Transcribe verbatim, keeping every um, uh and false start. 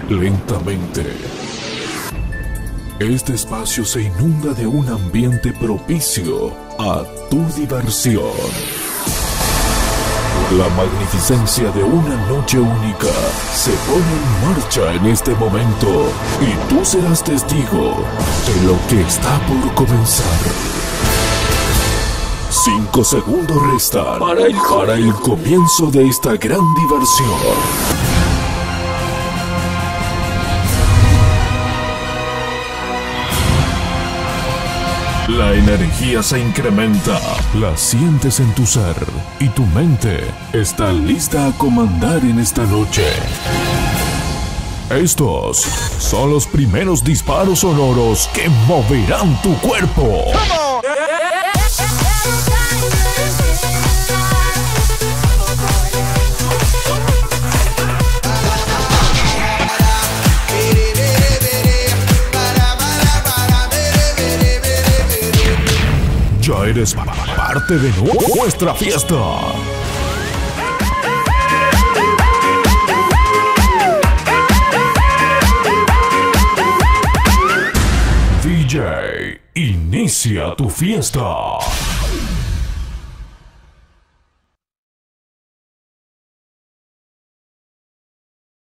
lentamente. Este espacio se inunda de un ambiente propicio a tu diversión. La magnificencia de una noche única se pone en marcha en este momento y tú serás testigo de lo que está por comenzar. Cinco segundos restan para el, para el comienzo de esta gran diversión. La energía se incrementa, la sientes en tu ser y tu mente está lista a comandar en esta noche. Estos son los primeros disparos sonoros que moverán tu cuerpo. Ya eres parte de nuestra fiesta. D J, inicia tu fiesta.